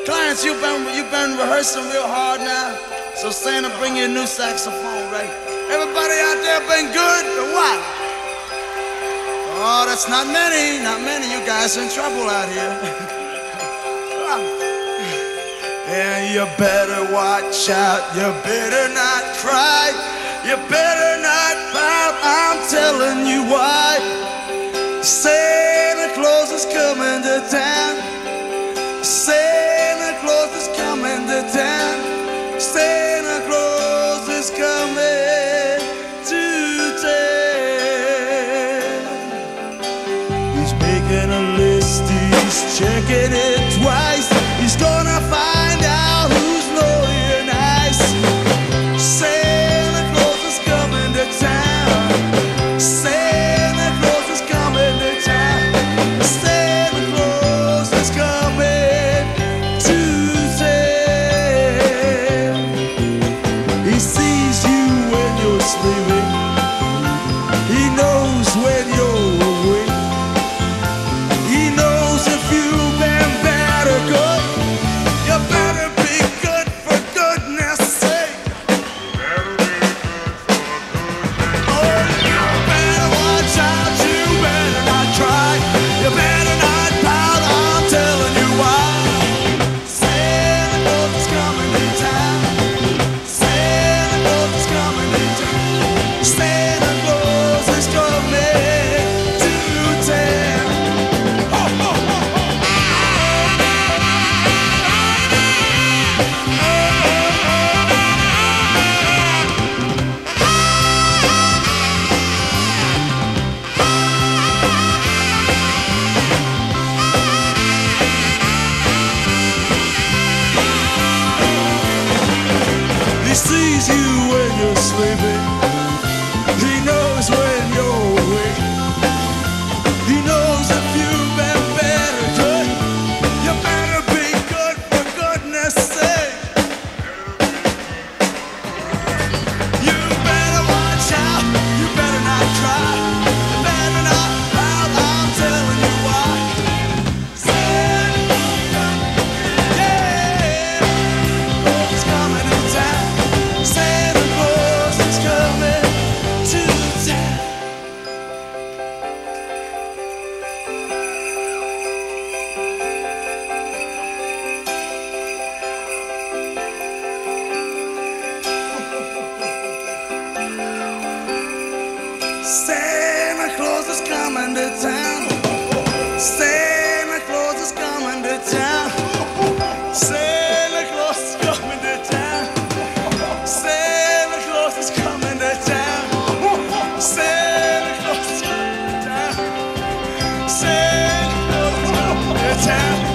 Clarence, you've been rehearsing real hard now. So Santa, bring you a new saxophone, right? Everybody out there been good or what? Oh, that's not many. You guys in trouble out here. And you better watch out. You better not cry. You better not pout. I'm telling you why. Santa Claus is coming to town. Santa Claus is coming to town. Santa Claus is coming to town. He's making a list, he's checking it twice. He's gonna find out who's naughty and nice. Santa Claus is coming to town. Santa Claus is coming to town. Santa Claus is coming to town. He sees you when you're sleeping. He knows when you're awake. He knows if you've been bad or good. You better be good for goodness sake. Oh, you better watch out. You better not cry. You better not pout. I'm telling you why. Santa Claus is coming to town. Santa Claus is coming to town. Santa Claus is coming to town. Ho, ho, ho, ho. He sees you when you're sleeping. He knows when you're awake. He knows if you've been bad or good. You better be good for goodness sake. You better watch out. You better not cry. You better not pout. I'm telling you why. Santa Claus is coming to town. Santa Claus is coming to town. Santa Claus is coming to town. Santa Claus is coming to town. Santa Claus is coming to town. Santa Claus is coming to town. Santa Claus is coming to town. Santa Claus is coming to town.